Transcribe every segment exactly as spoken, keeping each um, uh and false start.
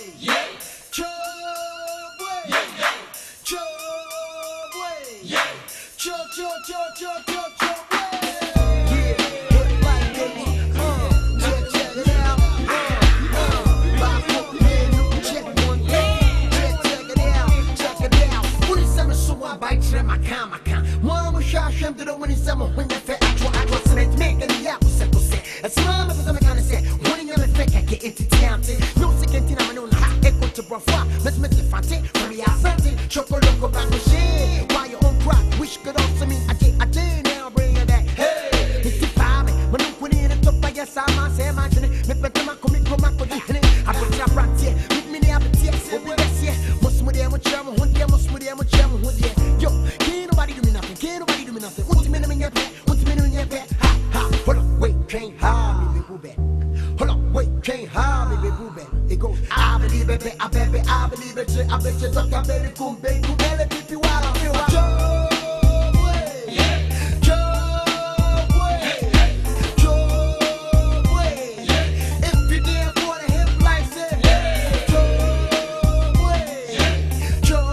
yeah. Tsoo Boi, yeah, yeah. Tsoo Boi, yeah. Tsoo, tsoo, tsoo, tsoo, tsoo, tsoo Boi. Yeah, HipLife, baby. Uh, check, check it out. Uh, uh, five foot man, you can check one thing. Check, check it out, check it out. What is summer so I bite to Makaa Maka? Mama shashem to the winning summer when you fat. I try, I try, so let's make it the apple set. As mama was I'm gonna say, when you're a fake, I get into town. No second thing I'm on hot echo to Brafa. Let's make it fancy. From the outside, chocolate go back machine. Why your own crack? Wish could also mean I did, I did now bring it back. Hey, it's the five. When I'm putting in the top, I guess I'm a say, man. Make better my comic, come back with it. I put your brand here. With me, I'm a tear. So we get here. Most of them are charming. One day, most of them are charming. One day, yo, can't nobody do me nothing. Can't nobody do me nothing. What's the minimum in your pet? What's the minimum in your pet? Ha, ha. Hold on, wait, can't hide me, baby, boo back. Hold on, wait, can't hide me, baby, boo back. It goes, I believe it, I bet it, I believe it, I bet you talk, I bet it, come, baby, come, baby, people, while I feel like Tsoo Boi, yeah. Tsoo Boi, yeah. Tsoo Boi, yeah. If you dare for the HipLife, say, yeah. Tsoo Boi, yeah. Tsoo,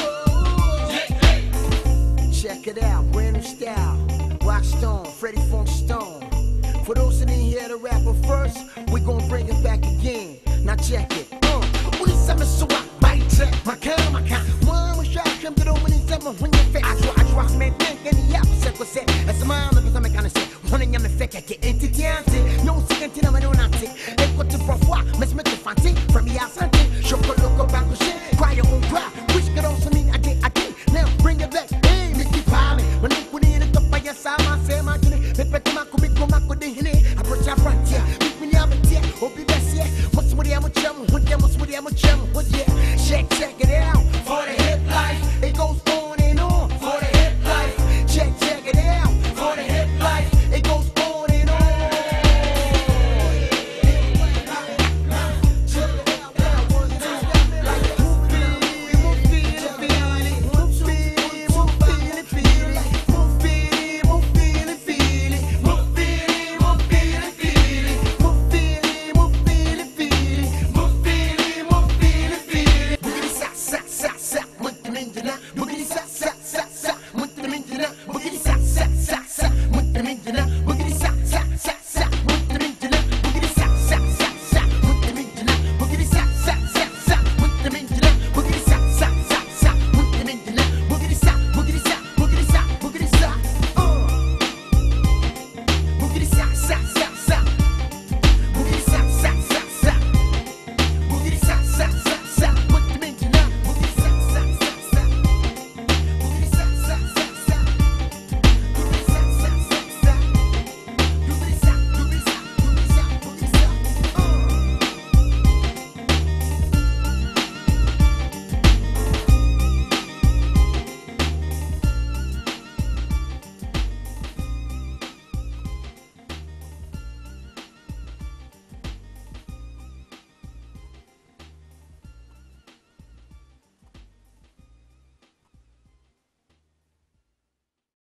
yeah. Check it out, brand new style. Rockstone, Freddie Funk Stone. For those that didn't hear the rapper first, we gon' bring it back again. Now check it. Uh, what is summer so I bite check? Makaa Maka. Mama shot him to the winning summer when you fake. I try, I try, man, think in the opposite was it. As a mama, because I'm gonna say, one in your fake, I get into dancing. No second thing I'm gonna take. They got to Brafa, let's make it fancy. From the outside, chocolate go back with shit. Cry your own cry. Wish could also mean I did, I did. Now bring it back. Hey, Mickey Pilot. When I'm putting in the top, I guess I'm a say, man. They better my comic, come back with the hine. I brought your front here. Make me never tear. Hope you best, yeah. What's with the I'm a chum? What them, what's with the I'm a chum? What, yeah. Check, check it out.